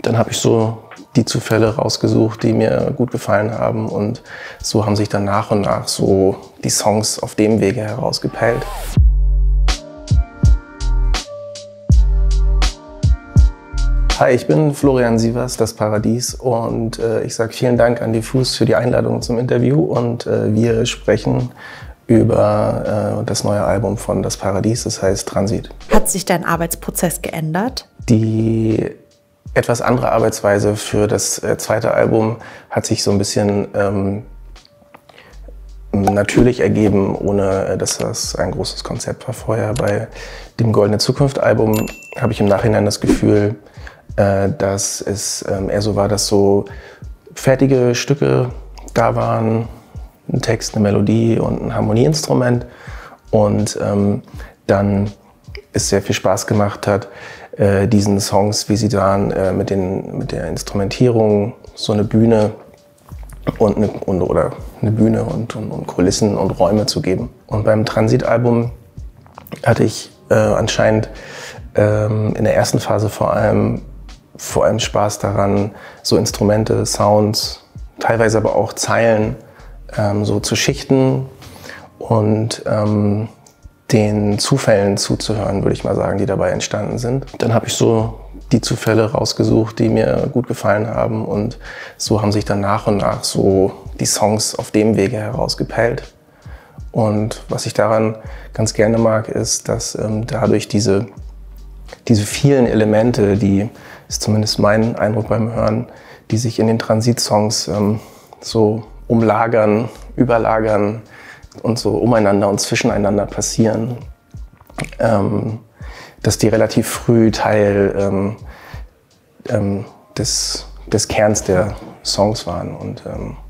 Dann habe ich so die Zufälle rausgesucht, die mir gut gefallen haben, und so haben sich dann nach und nach so die Songs auf dem Wege herausgepellt. Hi, ich bin Florian Sievers, das Paradies, und ich sage vielen Dank an Diffus für die Einladung zum Interview, und wir sprechen über das neue Album von Das Paradies, das heißt Transit. Hat sich dein Arbeitsprozess geändert? Die etwas andere Arbeitsweise für das zweite Album hat sich so ein bisschen natürlich ergeben, ohne dass das ein großes Konzept war vorher. Bei dem Goldene Zukunft Album habe ich im Nachhinein das Gefühl, dass es eher so war, dass so fertige Stücke da waren, ein Text, eine Melodie und ein Harmonieinstrument, und dann es sehr viel Spaß gemacht hat, diesen Songs, wie sie waren, mit der Instrumentierung, so eine Bühne und Kulissen und Räume zu geben. Und beim Transit-Album hatte ich anscheinend in der ersten Phase vor allem Spaß daran, so Instrumente, Sounds, teilweise aber auch Zeilen so zu schichten und den Zufällen zuzuhören, würde ich mal sagen, die dabei entstanden sind. Dann habe ich so die Zufälle rausgesucht, die mir gut gefallen haben, und so haben sich dann nach und nach so die Songs auf dem Wege herausgepellt. Und was ich daran ganz gerne mag, ist, dass dadurch diese vielen Elemente, die ist zumindest mein Eindruck beim Hören, die sich in den Transit-Songs so umlagern, überlagern und so umeinander und zwischeneinander passieren, dass die relativ früh Teil des Kerns der Songs waren, und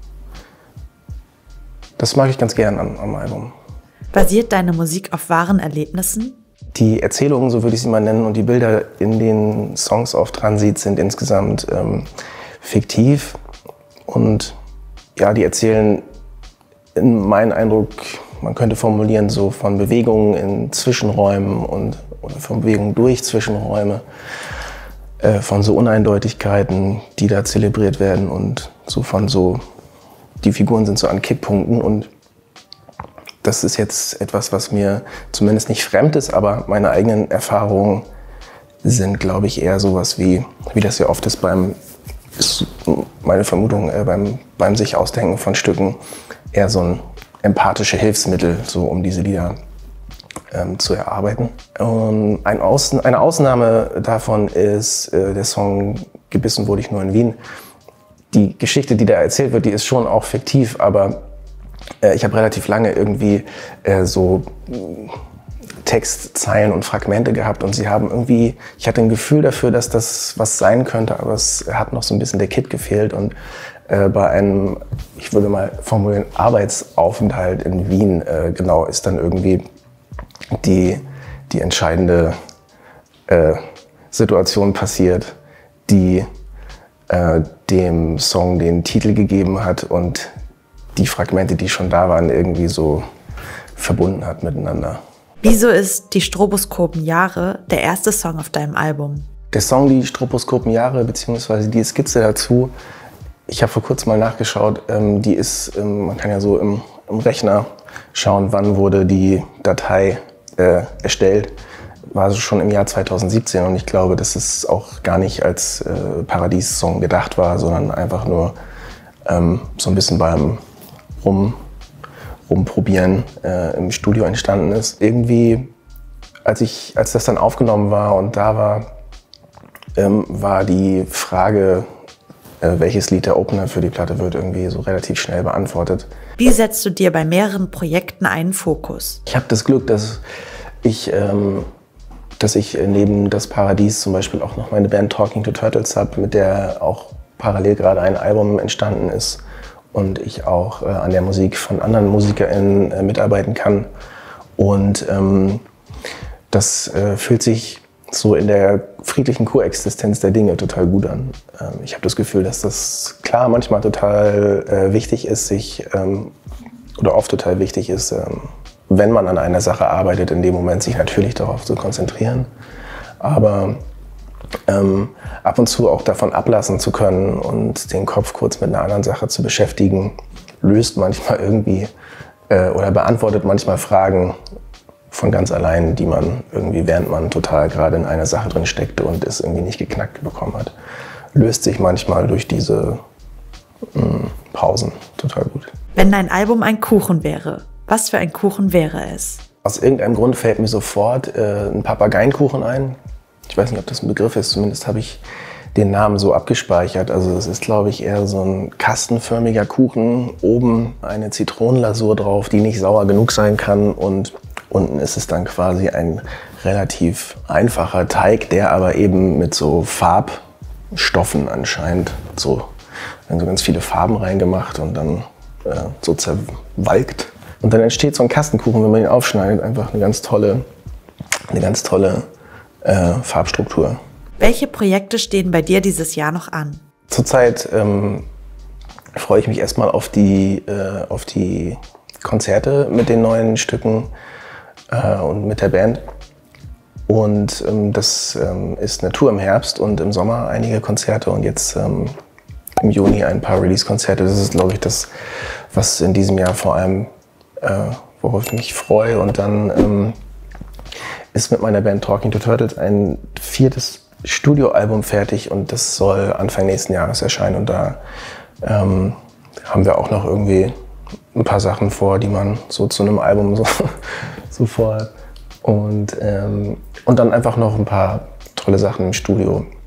das mag ich ganz gern am Album. Basiert deine Musik auf wahren Erlebnissen? Die Erzählungen, so würde ich sie mal nennen, und die Bilder in den Songs auf Transit sind insgesamt fiktiv, und ja, die erzählen in meinem Eindruck, man könnte formulieren, so von Bewegungen in Zwischenräumen oder von Bewegungen durch Zwischenräume, von so Uneindeutigkeiten, die da zelebriert werden, und die Figuren sind so an Kipppunkten, und das ist jetzt etwas, was mir zumindest nicht fremd ist, aber meine eigenen Erfahrungen sind, glaube ich, eher sowas wie das ja oft ist ist meine Vermutung, beim sich ausdenken von Stücken, eher so ein empathische Hilfsmittel, so um diese Lieder zu erarbeiten. Eine Ausnahme davon ist der Song Gebissen wurde ich nur in Wien. Die Geschichte, die da erzählt wird, die ist schon auch fiktiv, aber ich habe relativ lange irgendwie so Textzeilen und Fragmente gehabt, und ich hatte ein Gefühl dafür, dass das was sein könnte, aber es hat noch so ein bisschen der Kitt gefehlt, und bei einem, ich würde mal formulieren, Arbeitsaufenthalt in Wien, genau, ist dann irgendwie die entscheidende Situation passiert, die dem Song den Titel gegeben hat und die Fragmente, die schon da waren, irgendwie so verbunden hat miteinander. Wieso ist Die Stroboskopen Jahre der erste Song auf deinem Album? Der Song Die Stroboskopen Jahre, beziehungsweise die Skizze dazu, ich habe vor kurzem mal nachgeschaut, die ist, man kann ja so im Rechner schauen, wann wurde die Datei erstellt. War also schon im Jahr 2017, und ich glaube, dass es auch gar nicht als Paradies-Song gedacht war, sondern einfach nur so ein bisschen beim Rumprobieren im Studio entstanden ist. Irgendwie, als das dann aufgenommen war und da war, war die Frage, welches Lied der Opener für die Platte wird, irgendwie so relativ schnell beantwortet. Wie setzt du dir bei mehreren Projekten einen Fokus? Ich habe das Glück, dass ich neben Das Paradies zum Beispiel auch noch meine Band Talking to Turtles habe, mit der auch parallel gerade ein Album entstanden ist, und ich auch an der Musik von anderen MusikerInnen mitarbeiten kann. Und das fühlt sich so in der friedlichen Koexistenz der Dinge total gut an. Ich habe das Gefühl, dass das klar manchmal total wichtig ist, oder oft total wichtig ist, wenn man an einer Sache arbeitet, in dem Moment sich natürlich darauf zu konzentrieren. Aber ab und zu auch davon ablassen zu können und den Kopf kurz mit einer anderen Sache zu beschäftigen, löst manchmal irgendwie oder beantwortet manchmal Fragen von ganz allein, die man irgendwie, während man total gerade in einer Sache drin steckte und es irgendwie nicht geknackt bekommen hat, löst sich manchmal durch diese Pausen total gut. Wenn dein Album ein Kuchen wäre, was für ein Kuchen wäre es? Aus irgendeinem Grund fällt mir sofort ein Papageienkuchen ein. Ich weiß nicht, ob das ein Begriff ist, zumindest habe ich den Namen so abgespeichert. Also es ist, glaube ich, eher so ein kastenförmiger Kuchen, oben eine Zitronenlasur drauf, die nicht sauer genug sein kann, und unten ist es dann quasi ein relativ einfacher Teig, der aber eben mit so Farbstoffen anscheinend so ganz viele Farben reingemacht und dann so zerwalkt. Und dann entsteht so ein Kastenkuchen, wenn man ihn aufschneidet, einfach eine ganz tolle Farbstruktur. Welche Projekte stehen bei dir dieses Jahr noch an? Zurzeit freue ich mich erstmal auf die Konzerte mit den neuen Stücken und mit der Band. Und das ist eine Tour im Herbst und im Sommer einige Konzerte und jetzt im Juni ein paar Release-Konzerte. Das ist, glaube ich, das, was in diesem Jahr vor allem, worauf ich mich freue. Und dann ist mit meiner Band Talking to Turtles ein 4. Studioalbum fertig und das soll Anfang nächsten Jahres erscheinen. Und da haben wir auch noch irgendwie ein paar Sachen vor, die man so zu einem Album so vorhat. Und dann einfach noch ein paar tolle Sachen im Studio.